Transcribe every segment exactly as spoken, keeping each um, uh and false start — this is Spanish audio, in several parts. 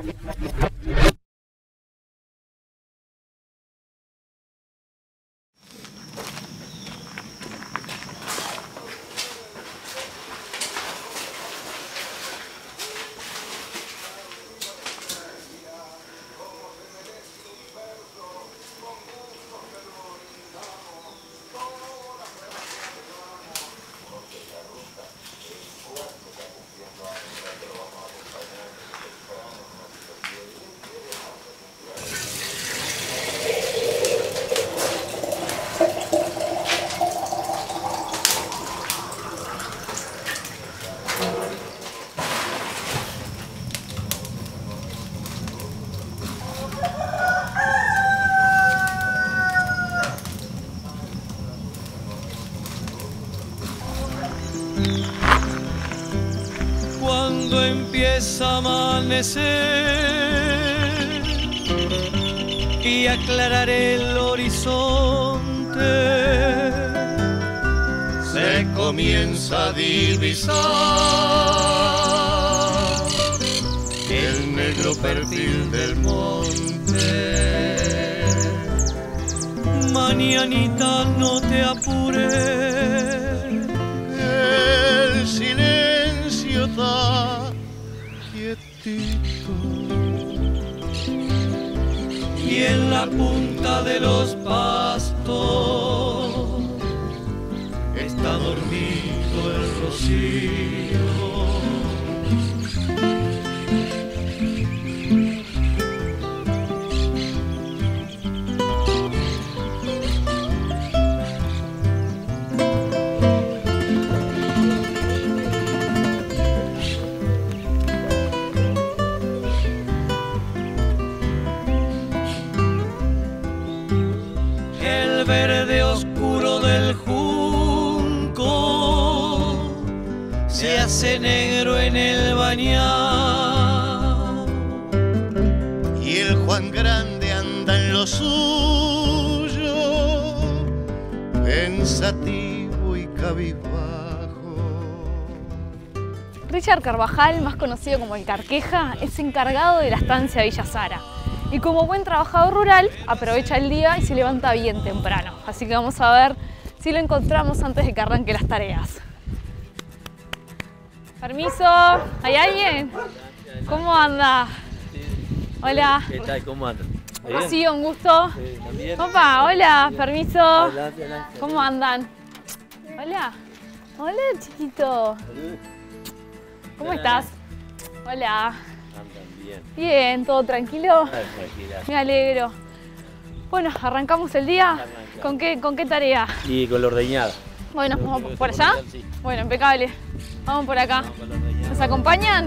Cuando empieza a amanecer y aclarar el horizonte, se comienza a divisar el negro perfil del monte. Mañanita, no te apures, el silencio está quietito y en la punta de los pastos está dormido el rocío. El verde oscuro del junco se hace negro en el bañado y el Juan Grande anda en lo suyo, pensativo y cabizbajo. Richard Carvajal, más conocido como el Carqueja, es encargado de la estancia Villa Sara. Y como buen trabajador rural, aprovecha el día y se levanta bien temprano. Así que vamos a ver si lo encontramos antes de que arranque las tareas. Permiso, ¿hay alguien? ¿Cómo anda? Hola. ¿Qué tal? ¿Cómo anda? Sí, un gusto. Sí, también. Opa, hola, permiso. Adelante, adelante. ¿Cómo andan? Hola. Hola, chiquito. ¿Cómo estás? Hola. Andan bien. Bien, ¿todo tranquilo? Ah, tranquila. Me alegro. Bueno, arrancamos el día. Arrancamos. ¿Con qué, con qué tarea? Y con la ordeñada. Bueno, Lo ¿vamos último por que allá? tengo que hacer, sí. Bueno, impecable. Vamos por acá. Vamos con la ordeñada. ¿Nos acompañan?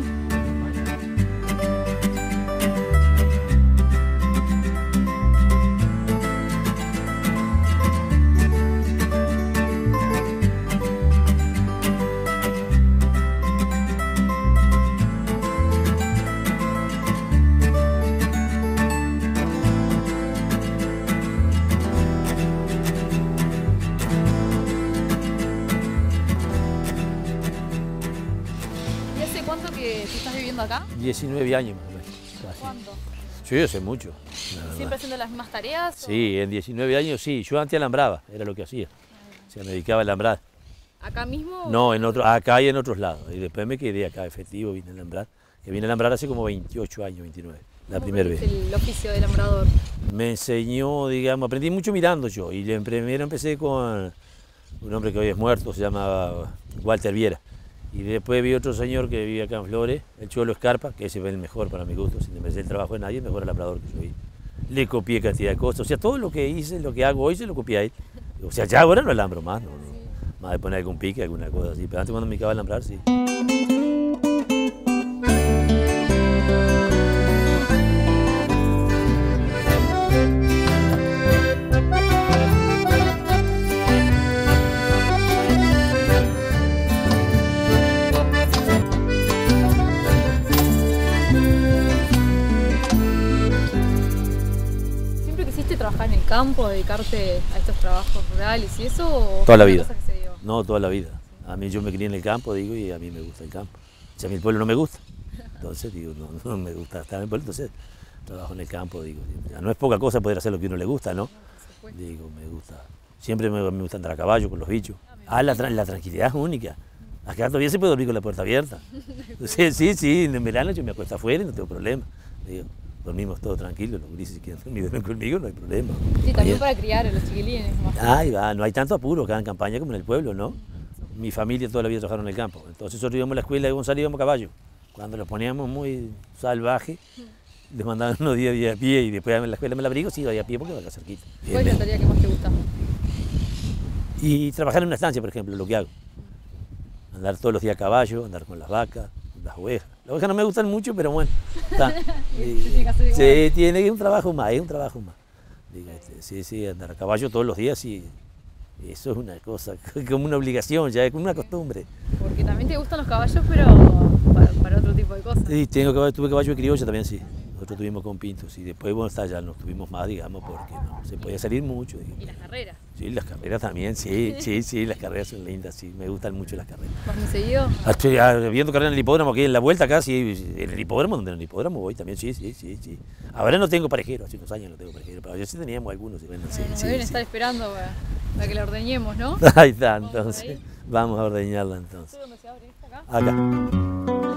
¿Y hace cuánto que tú estás viviendo acá? diecinueve años más o menos. Casi. ¿Cuánto? Yo hace mucho. la verdad. ¿Siempre haciendo las mismas tareas? o- Sí, en diecinueve años sí. Yo antes alambraba, era lo que hacía. O sea, me dedicaba a alambrar. ¿Acá mismo? o- No, en otro, acá y en otros lados. Y después me quedé acá, efectivo, vine a alambrar. Que vine a alambrar hace como veintiocho años, veintinueve. La ¿Cómo primera vez. aprendiste el oficio de alambrador? Me enseñó, digamos, aprendí mucho mirando yo. Y en primero empecé con un hombre que hoy es muerto, se llama Walter Viera. Y después vi otro señor que vivía acá en Flores, el Cholo Escarpa, que ese fue el mejor para mi gusto, sin empecé el trabajo de nadie, el mejor alambrador que yo vi. Le copié cantidad de cosas, o sea, todo lo que hice, lo que hago hoy, se lo copié a él. O sea, ya ahora no alambro más, no, no. Más de poner algún pique, alguna cosa así, pero antes cuando me dedicaba a alambrar, sí. ¿Siempre quisiste trabajar en el campo, dedicarte a estos trabajos rurales y eso? ¿O Toda la fue una vida. cosa que se dio? No, toda la vida. A mí yo me crié en el campo, digo, y a mí me gusta el campo. Si a mí el pueblo no me gusta, Entonces, digo, no, no me gusta estar en el pueblo, entonces trabajo en el campo, digo. Ya no es poca cosa poder hacer lo que a uno le gusta, ¿no? Digo, me gusta. Siempre me, me gusta andar a caballo con los bichos. Ah, la, la tranquilidad es única. Acá todavía se puede dormir con la puerta abierta. Sí, sí, sí, en verano yo me acuesto afuera y no tengo problema. Digo, dormimos todos tranquilos, los gurises si quieren dormir conmigo, no hay problema. Sí, también para criar a los chiquilines. Ahí va, no hay tanto apuro acá en campaña como en el pueblo, ¿no? Mi familia toda la vida trabajaron en el campo. Entonces nosotros íbamos a la escuela de Gonzalo y íbamos a caballo. Cuando los poníamos muy salvajes, les mandaban unos días, días a pie y después en la escuela me la abrigo, sí, iba a pie porque va acá cerquita. ¿Cuál es la tarea que más te gusta? Y trabajar en una estancia, por ejemplo, lo que hago. Andar todos los días a caballo, andar con las vacas, las ovejas. Las ovejas no me gustan mucho, pero bueno. Está. Y, sí, tiene un trabajo más, es un trabajo más. Digo, este, sí, sí, andar a caballo todos los días, sí. Eso es una cosa, como una obligación, ya es como una costumbre. Porque también te gustan los caballos, pero para, para otro tipo de cosas. Sí, tengo caballo, tuve caballo de criolla también, sí. Nosotros tuvimos con pintos y después, bueno, hasta ya nos tuvimos más, digamos, porque no se podía salir mucho. Digo. ¿Y las carreras? Sí, las carreras también, sí, sí, sí, las carreras son lindas, sí, me gustan mucho las carreras. ¿Vas muy seguido? Estoy viendo carreras en el hipódromo, aquí en la vuelta acá, sí, en el hipódromo, donde en el hipódromo voy también, sí, sí, sí, sí. Ahora no tengo parejero, hace unos años no tengo parejero, pero yo sí teníamos algunos. Y bueno, sí, nos sí, deben sí. estar esperando para, para que la ordeñemos, ¿no? Ahí está, entonces, vamos a ordeñarla entonces. ¿Dónde se abre esta acá? Acá.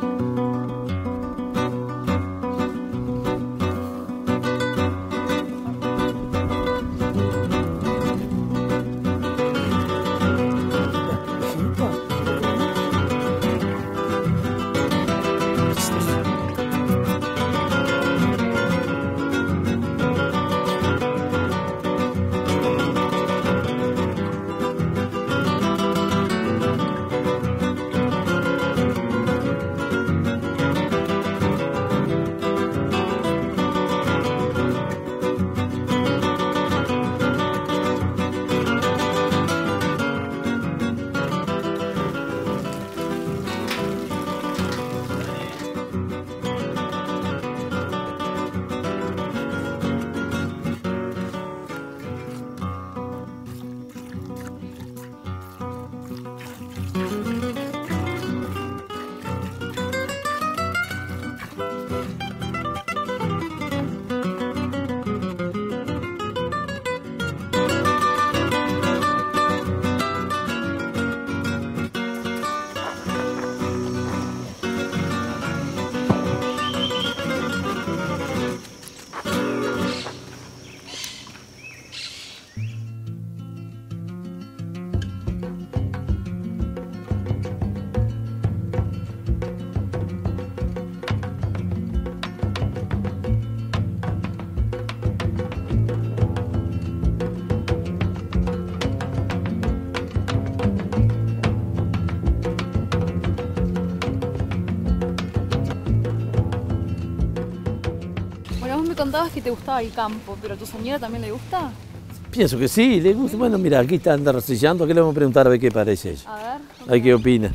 Contabas que te gustaba el campo, pero ¿a tu señora también le gusta? Pienso que sí, le gusta. Bueno, mira, aquí está anda rastillando, ¿qué le vamos a preguntar a ver qué parece ella? A ver. A ver qué opina.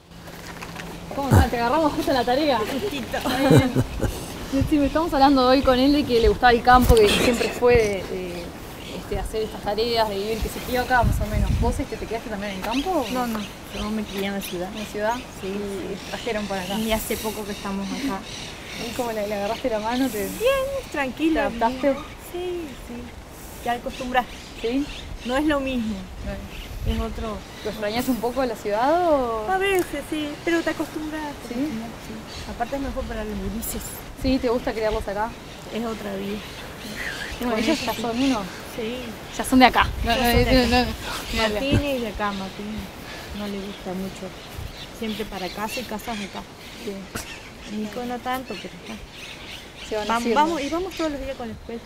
¿Cómo está? Te agarramos justo en la tarea. Justito. Sí, estamos hablando hoy con él de que le gustaba el campo, que siempre fue de, de este, hacer estas tareas, de vivir, que se crió acá más o menos. ¿Vos este, te quedaste también en el campo? No, no, yo me crié en la ciudad. ¿En la ciudad? Sí. Y trajeron para acá. Y hace poco que estamos acá. ¿Y cómo le, le agarraste la mano? Te... Bien, tranquila. ¿Te adaptaste? Sí, sí. Te acostumbras. ¿Sí? No es lo mismo. No. Es otro. ¿Lo extrañas un poco de la ciudad o...? A veces, sí, pero te acostumbras. ¿Sí? Sí. Aparte es mejor para los gurises. ¿Sí? ¿Te gusta criarlos acá? Es otra vida. Bueno, ellos ya son uno. Sí. Ya son de acá. No, Ya no, son de acá. no, no, no. Martín es de acá, Martín. No le gusta mucho. Siempre para casa y casas acá. Sí. Nico no tanto, pero acá. Se van Vamos, haciendo. vamos, y vamos todos los días con la escuela.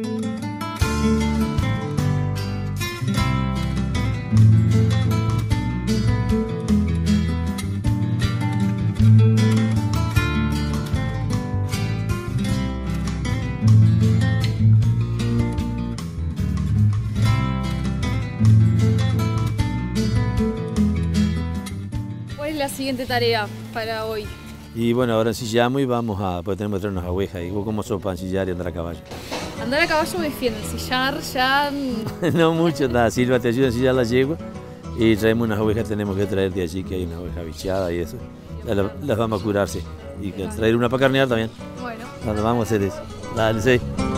¿Cuál es la siguiente tarea para hoy? Y bueno, ahora ensillamos y vamos a, pues tenemos que traer unas ovejas. ¿Y vos cómo sos para ensillar y andar a caballo? Andar a caballo me defiende, sillar ya... No mucho, nada, Silva te ayuda a ensillar la yegua y traemos unas ovejas, tenemos que traer de allí, que hay una oveja bichada y eso. Las, las vamos a curar, sí. y que traer una para carnear también. Bueno. Cuando vamos a hacer eso. Dale, sí.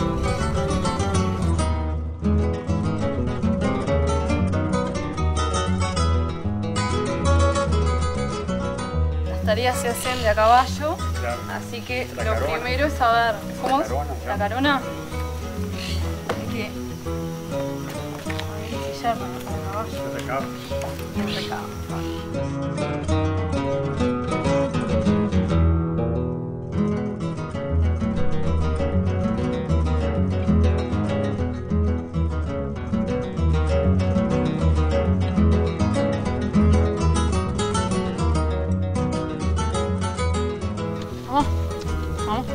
Las tareas se hacen de a caballo, Claro. así que La lo carona. primero es saber. ¿Cómo La es? carona, La claro. carona. Hay que ensillarla al caballo. Se recaba. Y el recado. Vamos, vamos.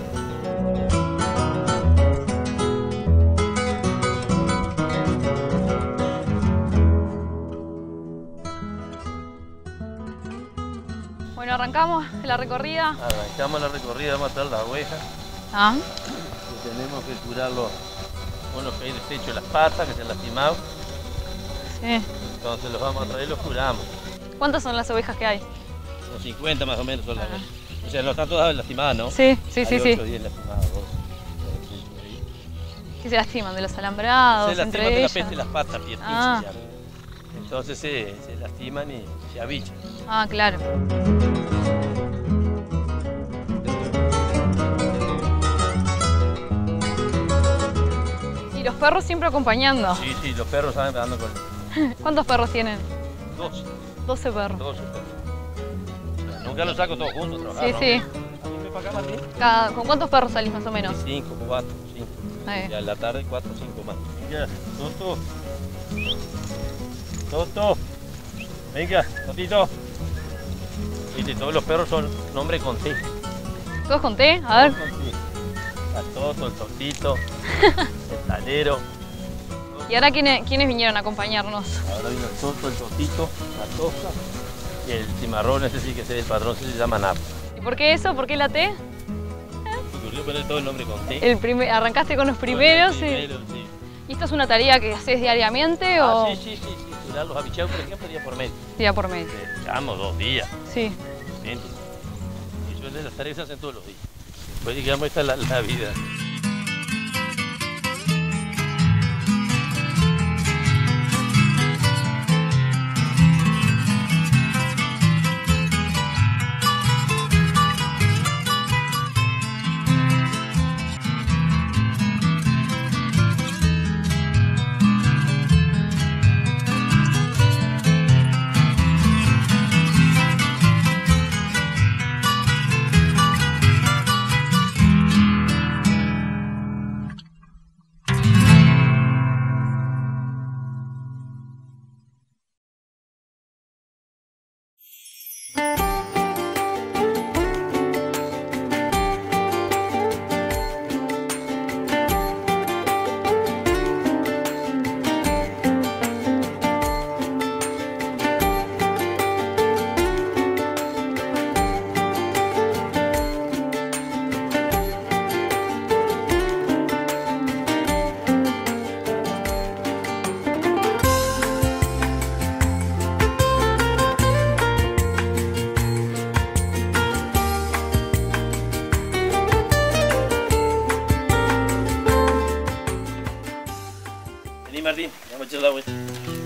Bueno, arrancamos la recorrida. Arrancamos la recorrida, vamos a matar las ovejas. Ah, Que tenemos que curar los unos que hay deshecho de las patas, que se han lastimado. sí. Entonces los vamos a traer y los curamos. ¿Cuántas son las ovejas que hay? Unos cincuenta más o menos solamente. O sea, no están todas lastimadas, ¿no? Sí, sí, sí, Hay sí. ocho o diez lastimadas, doce. ¿Qué se lastiman? ¿De los alambrados? Se lastiman entre de la ellas? peste las patas, pierniches Ah. ya. Entonces se, se lastiman y se avichan. Ah, claro. Y los perros siempre acompañando. Sí, sí, los perros saben andando con ¿Cuántos perros tienen? doce, doce perros. doce perros. O sea, nunca los saco todos juntos a trabajar, Sí, ¿no? sí. ¿A mí me para acá, Martín? Cada- ¿Con cuántos perros salís más o menos? Cinco, cuatro, cinco. Ahí. Y a la tarde cuatro o cinco más. Venga, Toto. Toto. Venga, Totito. Viste, todos los perros son nombres con T. ¿Todos conté? A ver. Con T. El Toto, el Totito, el Talero. ¿Y ahora quiénes, quiénes vinieron a acompañarnos? Ahora vino el Toto, el Totito, la Tosa. Y el cimarrón, ese sí que es el patrón, ese se llama Nap. ¿Y por qué eso? ¿Por qué la T? Me ocurrió poner todo el nombre con T. El primer, arrancaste con los primeros. Los y- primeros, sí. ¿Y esto es una tarea que haces diariamente Ah, o sí, sí, sí, sí. Curar los abichados, por ejemplo, día por medio. día por medio? Echamos dos días. Sí. ¿Entiendes? Y yo de las tareas se hacen todos los días. Pues digamos, esta es la, la vida. Vení, Martín, vamos a echar la vuelta.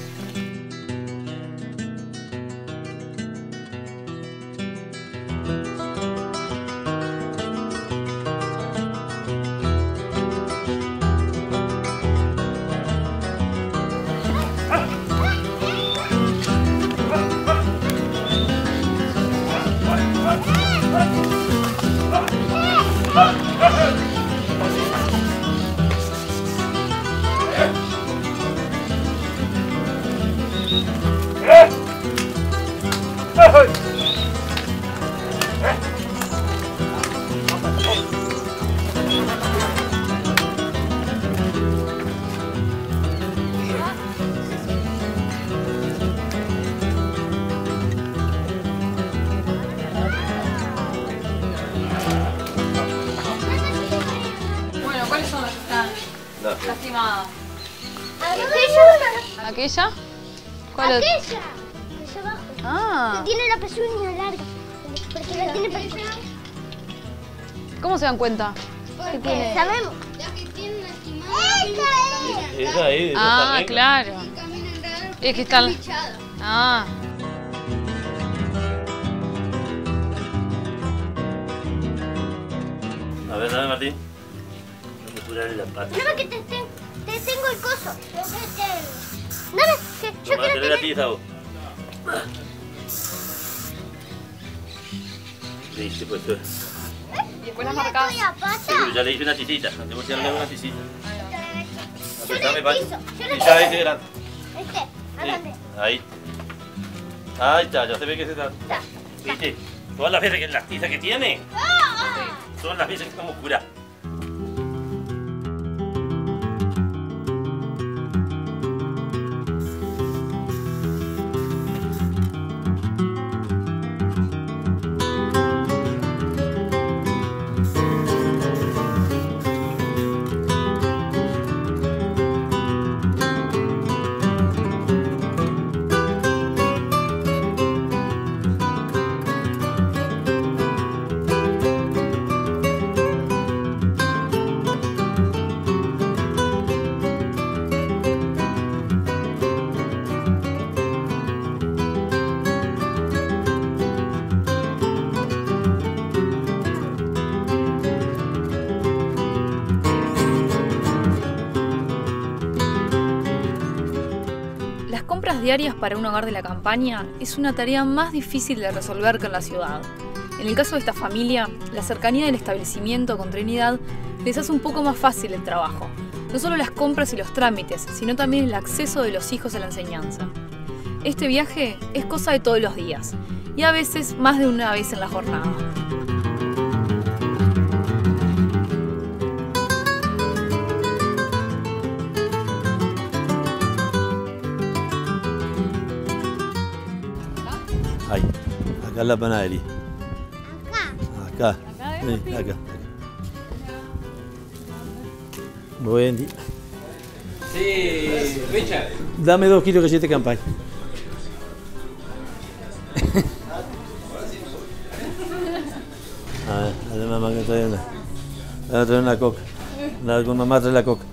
Bueno, ¿cuáles son las que están No. lastimadas? Aquella. ¿Aquella? ¿Cuál es? Aquella. Allá abajo. Ah, Que tiene la pezuña larga. Porque la tiene pezuña. ¿Cómo se dan cuenta? ¿Qué tiene? Sabemos. Esa ahí, esa Ah, regla. claro. Es que están... Ah. A ver, dame, Martín. Vamos a curarle la pata. Dame que te, te, te tengo el coso. Dame, que yo Toma, quiero tenés la tener... tiza vos. Listo, pues. tú. Y después las ¿No le marcas. doy a pata? Sí, ya le hice una tisita. Tenemos que darle una tisita. Yo Apretame, le Pacho. piso, yo le Y ya este grande. Este, ¿a dónde? Sí, ahí. Ahí está, ya se ve que se está. Está. ¿Viste? Todas las veces que las tizas que tiene, ¡Ah! son las veces que estamos curados. Las compras diarias para un hogar de la campaña es una tarea más difícil de resolver que en la ciudad. En el caso de esta familia, la cercanía del establecimiento con Trinidad les hace un poco más fácil el trabajo. No solo las compras y los trámites, sino también el acceso de los hijos a la enseñanza. Este viaje es cosa de todos los días, y a veces más de una vez en la jornada. Ahí. Acá es la panadería. Acá. Acá. Sí, acá. Buen día. Sí, Richard. Dame dos kilos de galleta de campaña. A ver, a ver, mamá, que trae una. Voy a traer una coca. La, con mamá trae la coca.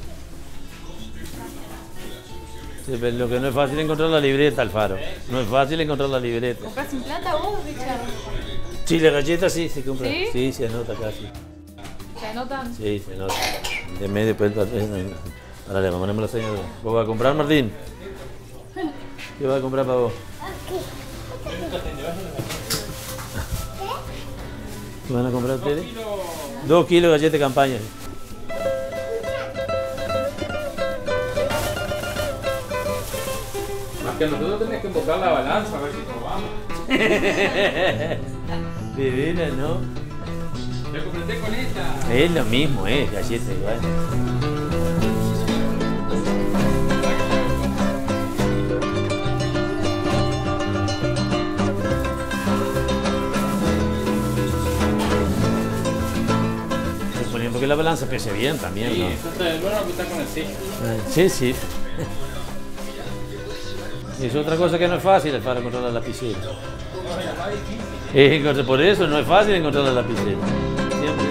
Sí, pero lo que no es fácil es encontrar la libreta, Alfaro. No es fácil encontrar la libreta. ¿Compras sin plata vos, Richard? Sí, la galleta sí se compra. ¿Sí? Sí, se anota acá, sí. ¿Se anotan? Sí, se nota. De medio, pues, ahora le ponemos la señal. ¿Vos vas a comprar, Martín? ¿Qué vas a comprar para vos? ¿Qué van a comprar ustedes? Dos kilos de galletas de campaña. Más que nosotros tenés que invocar la balanza a ver si nos vamos. Divina, ¿no? Yo completé con esta. Es lo mismo, es eh, galleta igual. Porque la balanza pese bien también, Sí, ¿no? eso está el bueno que está con el sello. Sí, sí. Es otra cosa que no es fácil es para encontrar la lapicera. Eh, por eso no es fácil encontrar la lapicera. Siempre.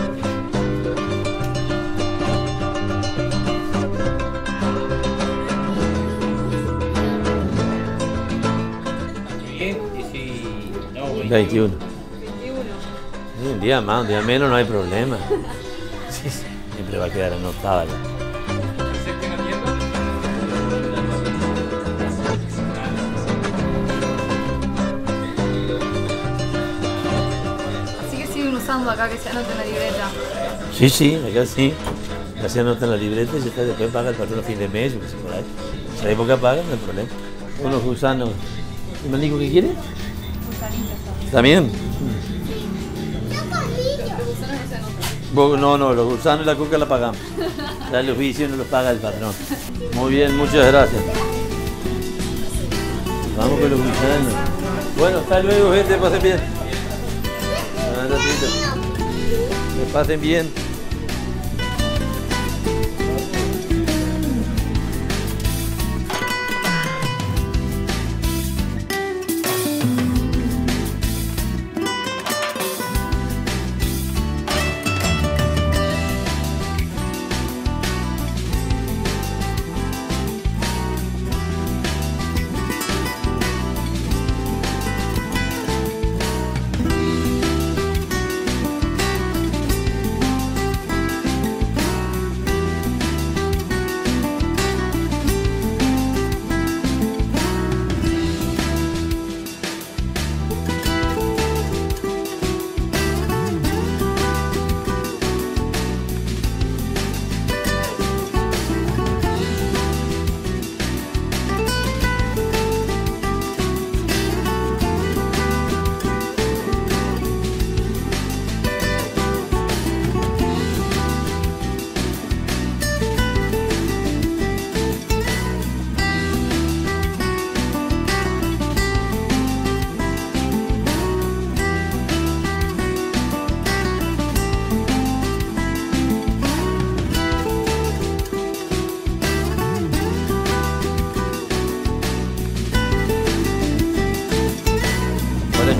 Bien, y si no, güey. veintiuno. Sí, un día más, un día menos, no hay problema. Sí, sí, siempre va a quedar anotada. ya. ¿Sé que no entiendo? Así que siguen usando acá que se anote en la libreta. Sí, sí, acá sí. Ya se anota en la libreta y ya está, después paga el patrón a fin de mes, yo qué sé por ahí. Si la época paga, no hay problema. Unos gusanos. ¿Y me dijo qué quiere? ¿También? Vos- No, no, los gusanos y la coca la pagamos. Ya los vicios no los paga el patrón. Muy bien, muchas gracias. Vamos con los gusanos. Bueno, hasta luego, gente, pasen bien. Un ratito. Que pasen bien.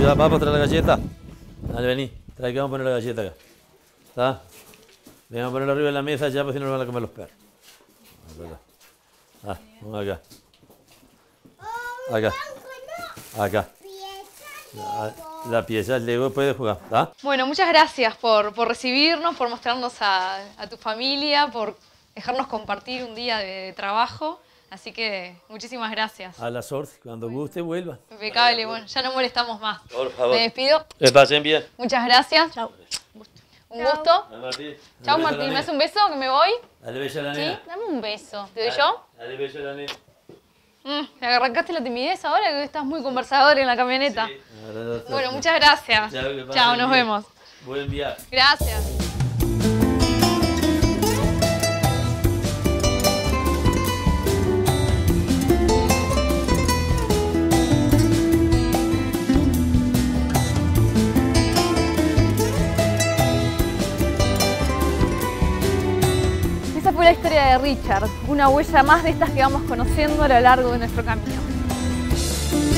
ya va a traer la galleta. Dale, vení. Trae que vamos a poner la galleta acá. ¿Está? Venga a ponerlo arriba de la mesa ya, porque si no lo van a comer los perros. Ah, vamos acá. Acá. Acá. La, la pieza, el Lego puede jugar. ¿Está? Bueno, muchas gracias por, por recibirnos, por mostrarnos a, a tu familia, por dejarnos compartir un día de trabajo. Así que muchísimas gracias. A las órdenes, cuando guste vuelva. Impecable, bueno, ya no molestamos más. Por favor. Me despido. Que pasen bien. Muchas gracias. Chao. Un gusto. Martín. Chao Martín, ¿me haces un beso que me voy? Dale beso a la Sí, nena. dame un beso. ¿Te doy yo? Dale beso a la nena. Mm, ¿me arrancaste la timidez ahora que estás muy conversador en la camioneta? Sí. Bueno, muchas gracias. Chao, que pasen Chao, nos bien. vemos. Buen viaje. Gracias. Esa fue la historia de Richard, una huella más de estas que vamos conociendo a lo largo de nuestro camino.